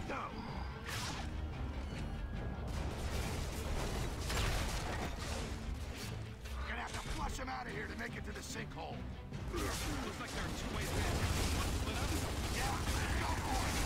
No. Gonna have to flush him out of here to make it to the sinkhole. Looks like there are two ways in. Want to split up? Yeah, go for it.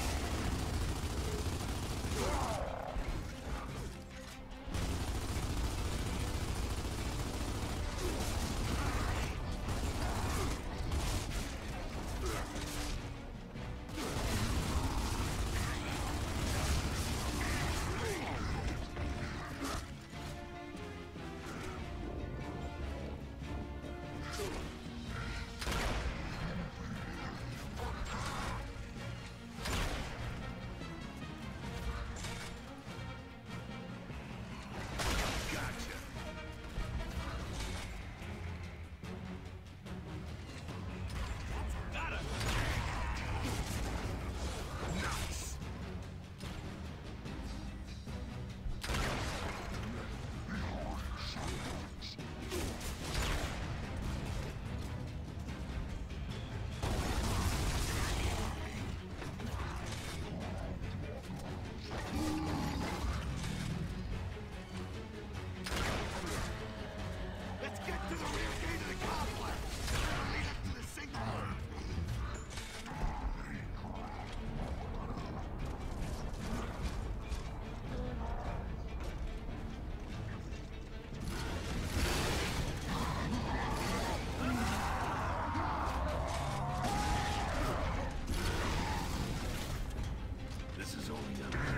This is only done for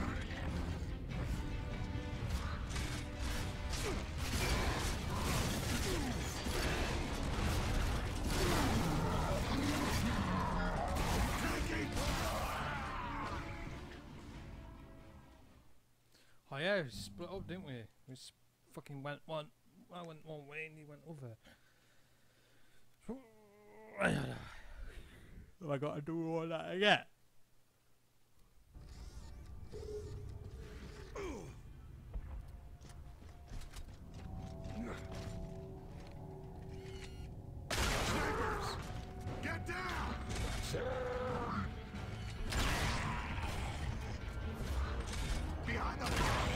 Oh yeah, we split up, didn't we? We fucking went one. I went one way and he went over. Have I got to do all that again? snipers! Get down! Behind the box!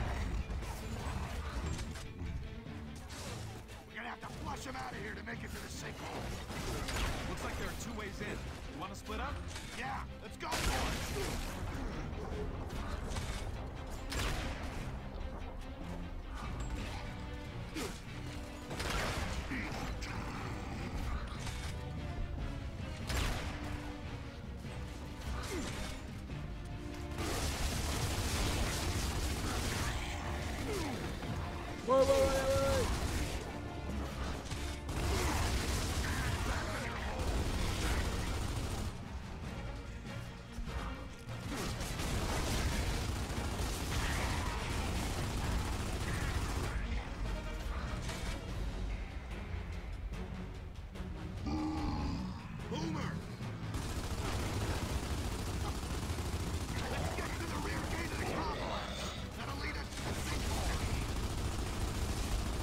We're gonna have to flush him out of here to make it to the sinkhole. Looks like there are two ways in. You want to split up? Yeah, let's go for Whoa, whoa, whoa, whoa, whoa. Boomer! Let's get to the rear gate of the complex! That'll lead us to the sinkhole!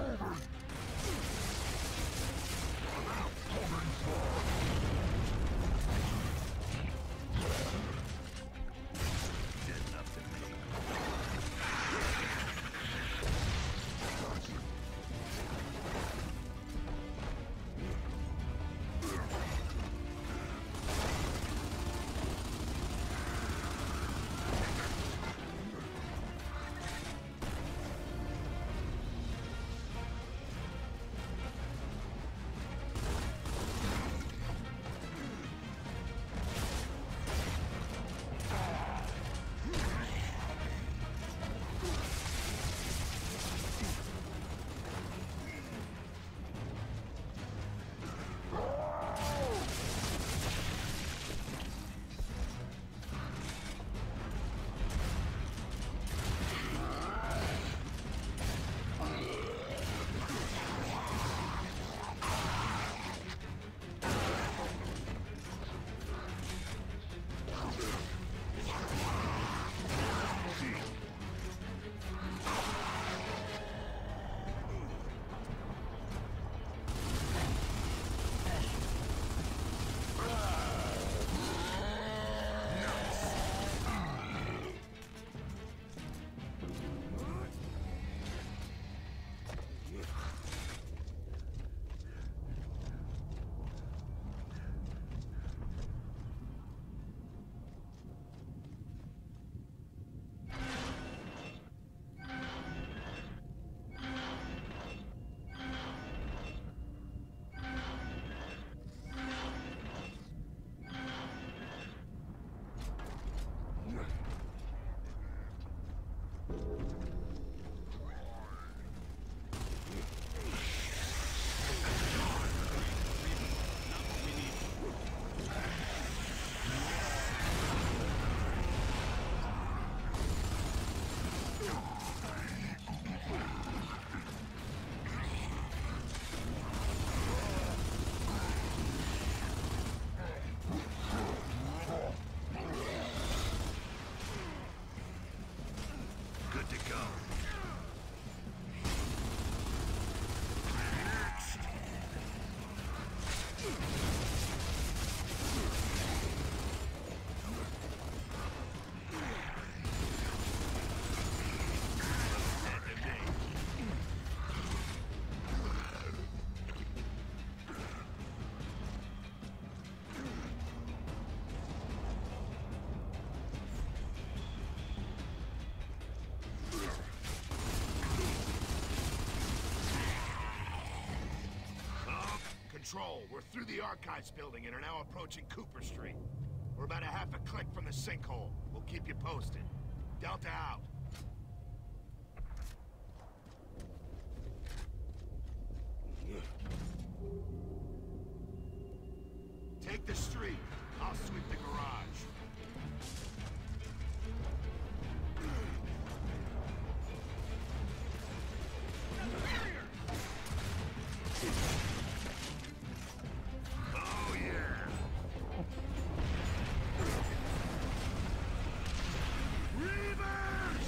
Control, we're through the Archives building and are now approaching Cooper Street. We're about a half a click from the sinkhole. We'll keep you posted. Delta out. Take the street. I'll sweep the garage. Oh, yeah. Reavers!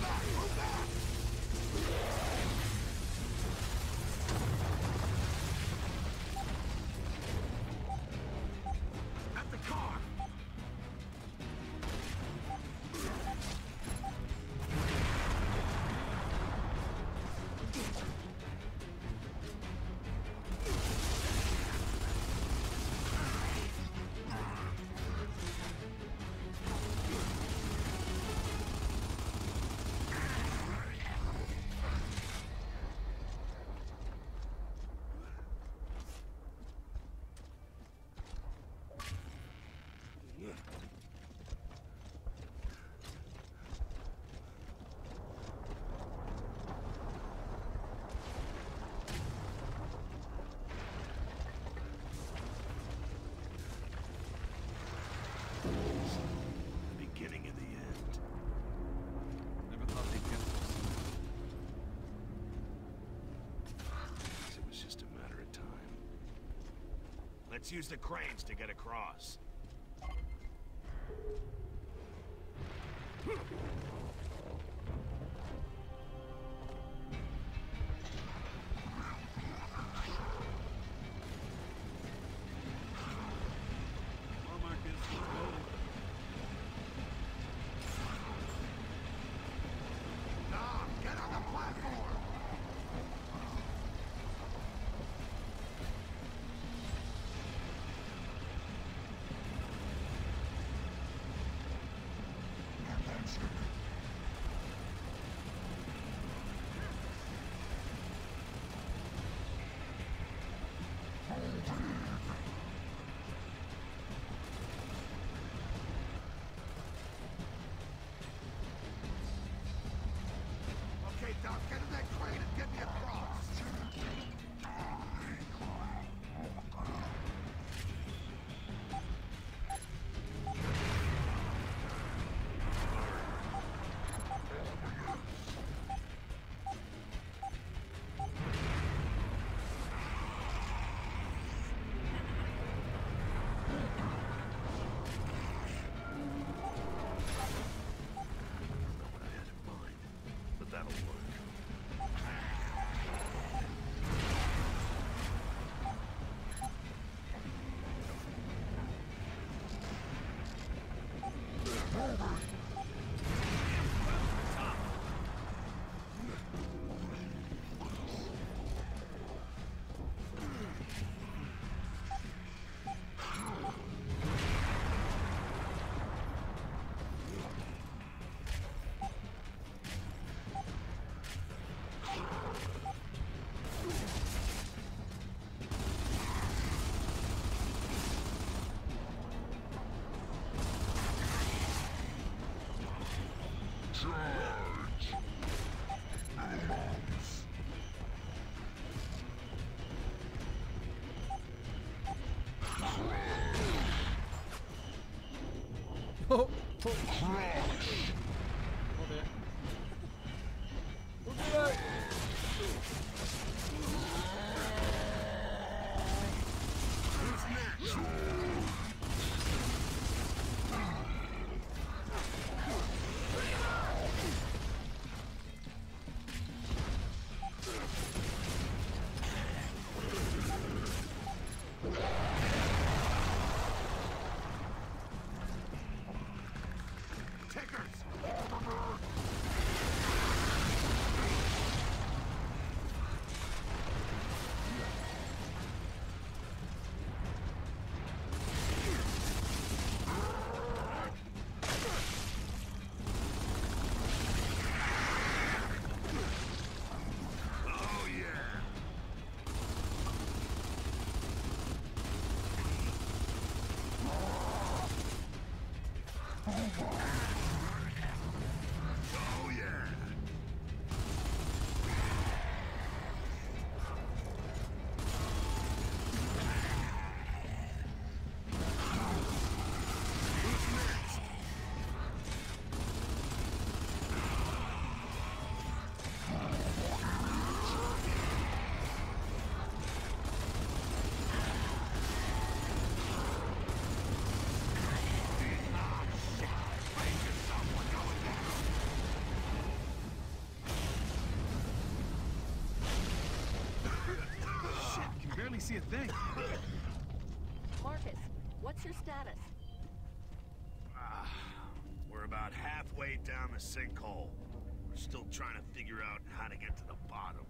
back! Move back! At the car! Beginning of the end. Never thought they'd get this. It was just a matter of time. Let's use the cranes to get across. Come on, Marcus, let's go. Dom, get on the platform! Okay, Doc, get in that crane and get me across. Not what I had in mind, but that'll work. Oh, oh. Oh dear. Look at that. Who's next? Tickers! see a thing. Marcus, what's your status? We're about halfway down the sinkhole. We're still trying to figure out how to get to the bottom.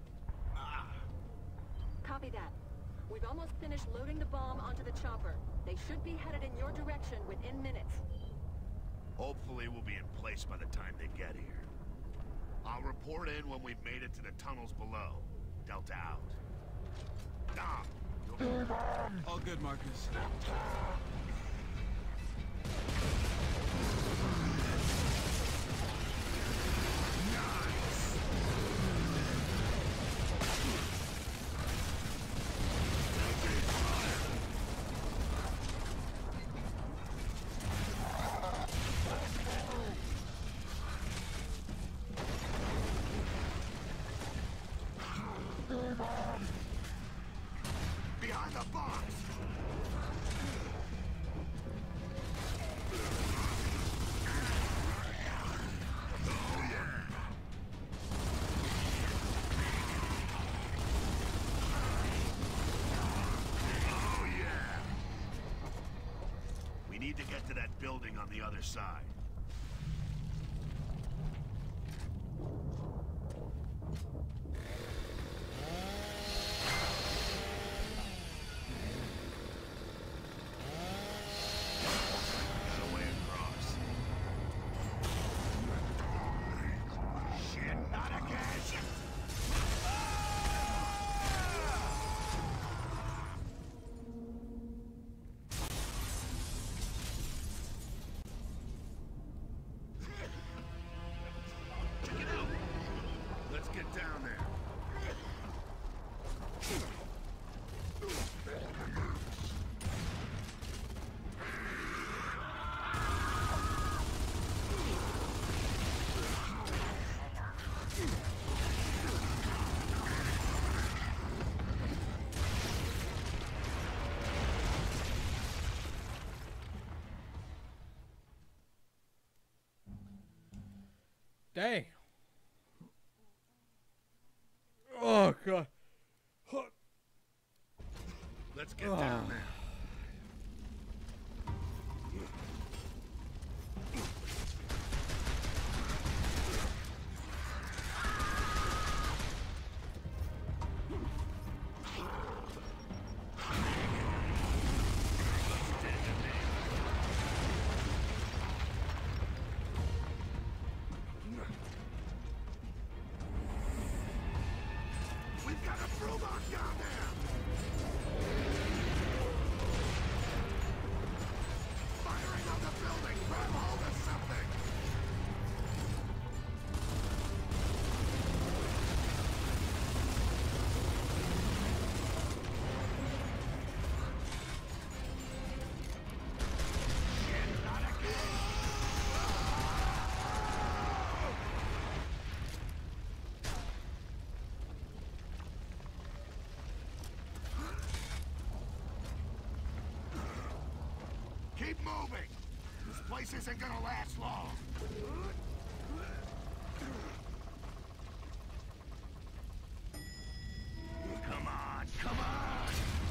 Copy that. We've almost finished loading the bomb onto the chopper. They should be headed in your direction within minutes. Hopefully we'll be in place by the time they get here. I'll report in when we've made it to the tunnels below. Delta out. Dom, you'll... All good, Marcus. Behind the box! We need to get to that building on the other side. Got a way across. Shit, not again! Check it out! Let's get down there. Dang. Oh god. Let's get down there. We've got a Brumach down there! Firing on the building! Grab hold of something! Shit, not again! Keep moving! This place isn't gonna last long! Come on, come on!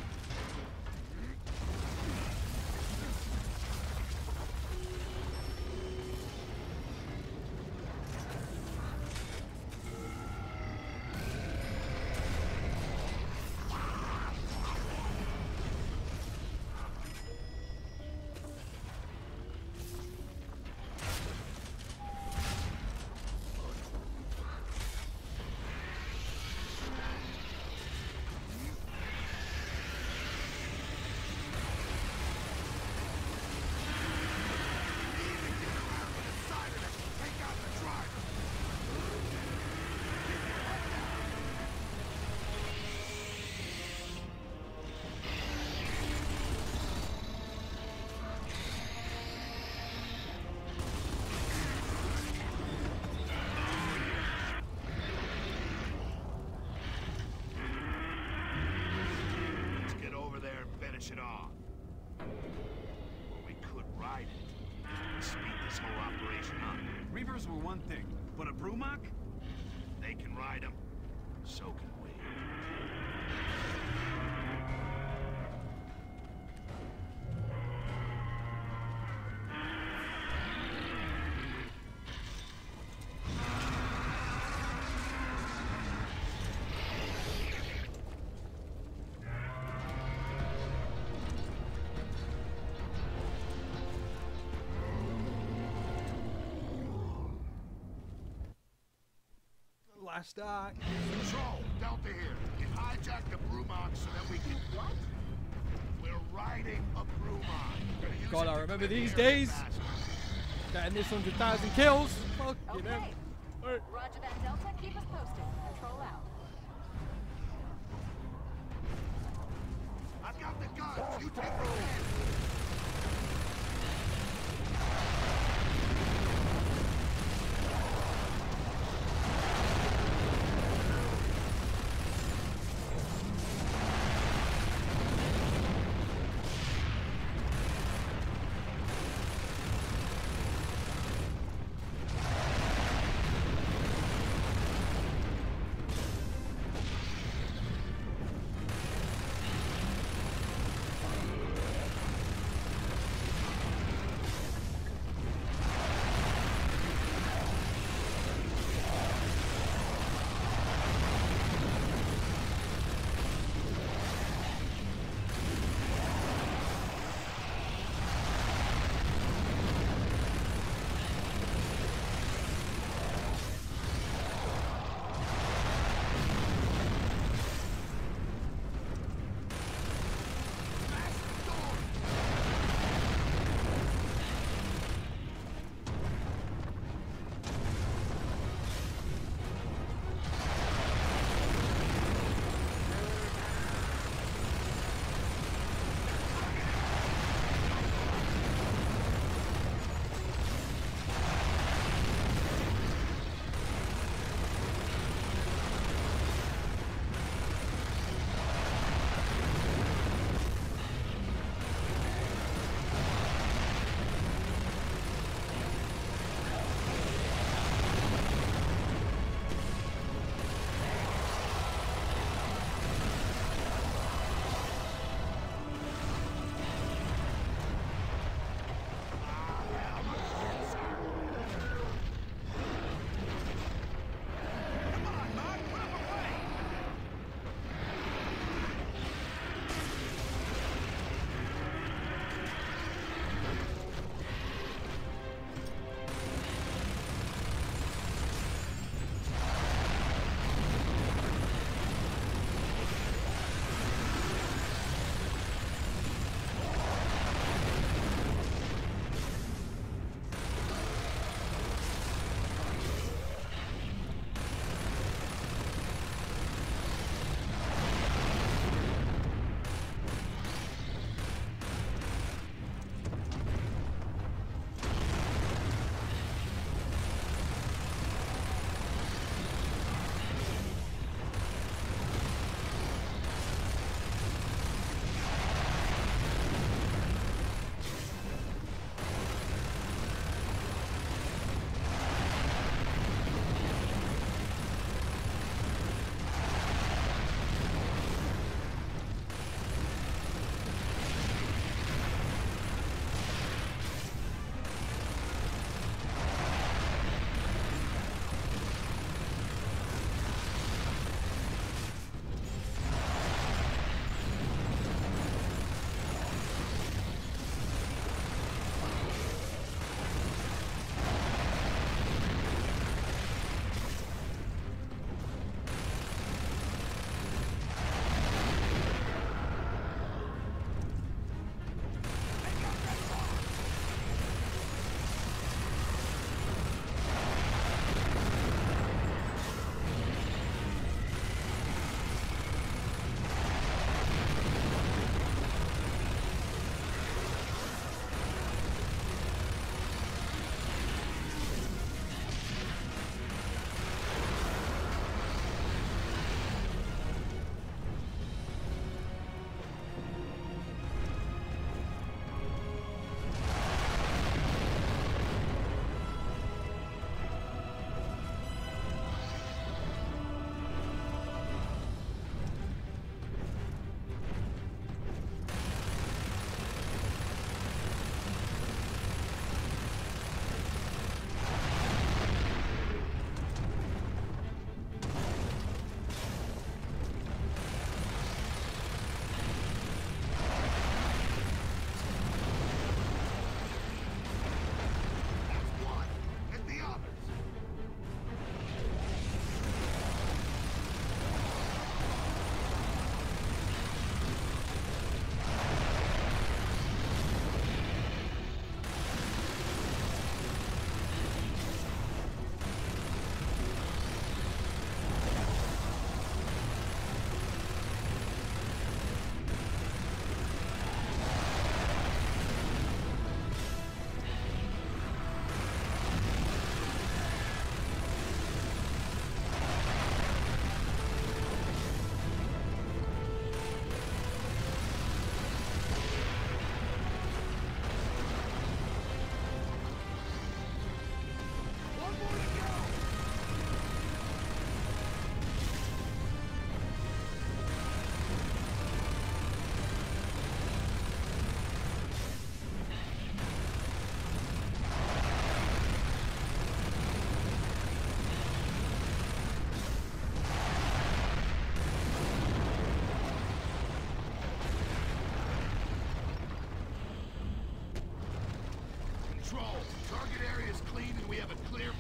Let's get over there and finish it off. Or we could ride it. Speed this whole operation up. Reavers were one thing, but a Brumach? They can ride them, so can we. blaster. Control, Delta here. You hijacked the Brumon so that we can... What? We're riding a Brumon. God, I remember these days. Getting this 100,000 kills. Fuck you know. Okay. Roger that, Delta. Keep us posted. Control out. I've got the guns. You take the lead.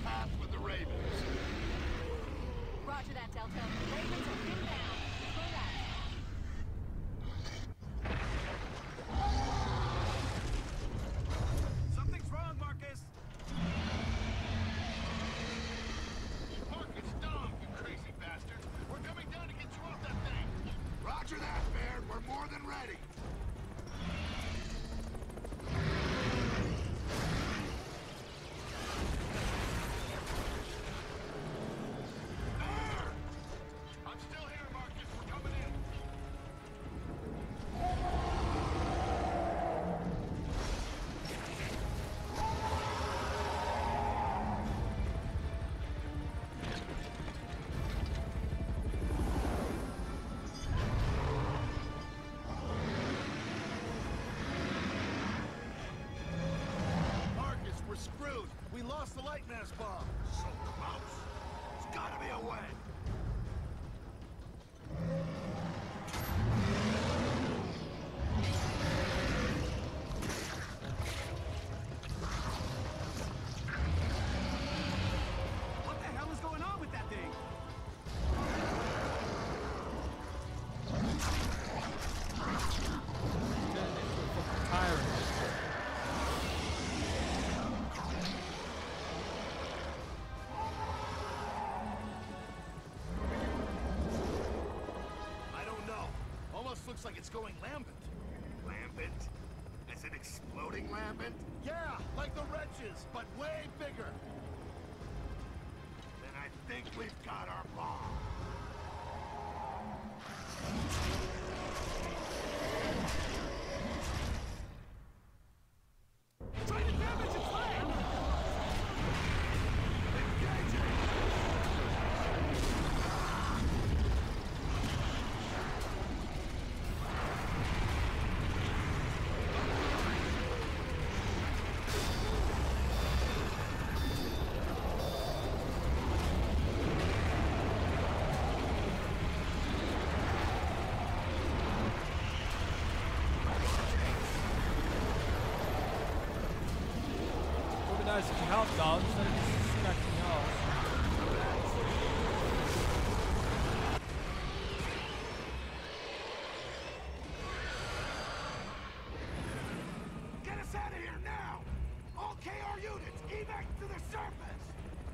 path with the Ravens. Roger that, Delta. Ravens are inbound. Control that. Something's wrong, Marcus. Marcus, Dom, you crazy bastard. We're coming down to get you off that thing. Roger that, Baird. We're more than ready. Baird! I'm still here, Marcus. We're coming in. Marcus, we're screwed. We lost the light mass bomb. So close. There's gotta be a way. What the hell is going on with that thing? Turn it into a fucking tyrant. I don't know. Almost looks like it's going lambent. Lambent? As in exploding lambent? Yeah, like the wretches, but way bigger. Then I think we've got our bomb. Try to damage its leg! Engaging! Would be nice if you helped out instead of just smacking me off. Get us out of here now! All KR units, evac to the surface!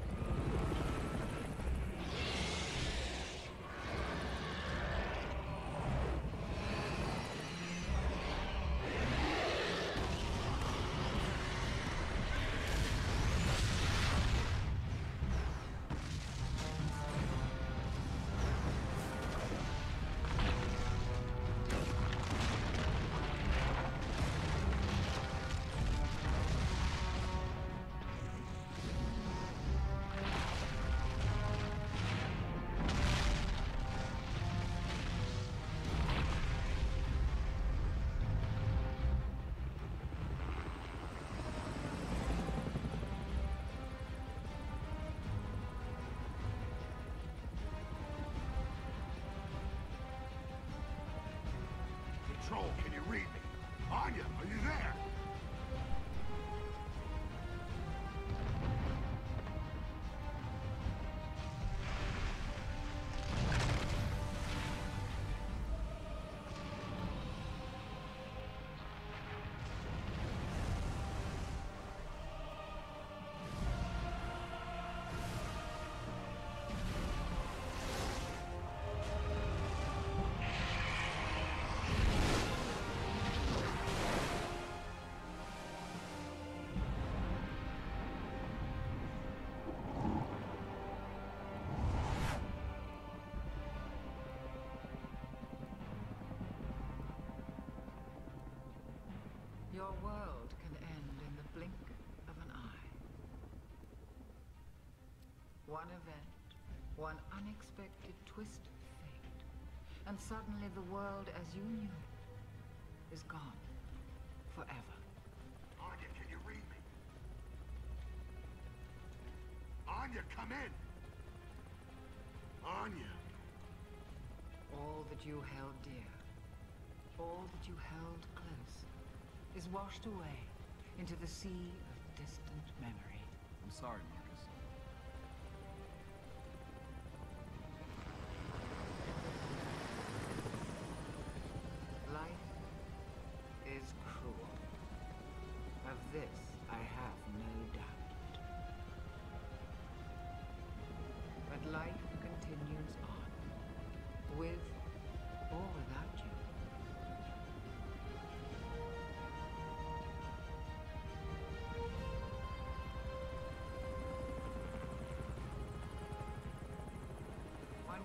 Control, can you read me? Anya, are you there? Your world can end in the blink of an eye. One event, one unexpected twist of fate, and suddenly the world as you knew is gone forever. Anya, can you read me? Anya, come in! Anya! All that you held dear, all that you held close, is washed away into the sea of distant memory. I'm sorry, Marcus.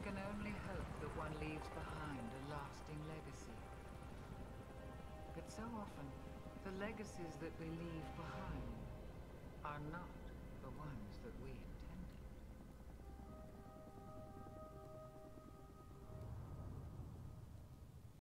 can only hope that one leaves behind a lasting legacy. But so often, the legacies that we leave behind are not the ones that we